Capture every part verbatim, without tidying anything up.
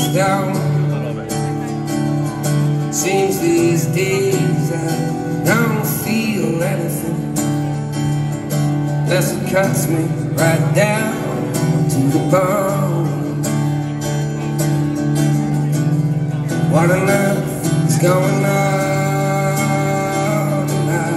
down. Seems these days I don't feel anything, unless it cuts me right down to the bone. What on earth is going on now?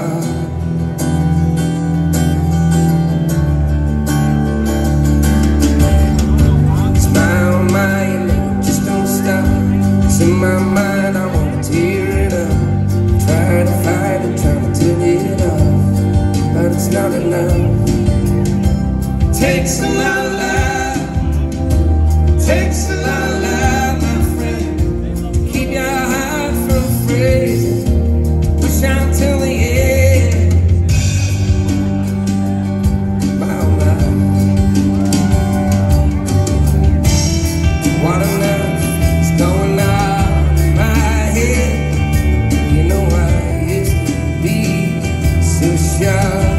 Smile, my just don't stop. It's in my mind, I wanna tear it up. Try to fight it, try to turn it off, but it's not enough. Takes a lot of love, takes a lot of love, my friend, to keep your heart from freezing, to push out till the end. My love, what on earth is going on in my head? You know I used to be so sure.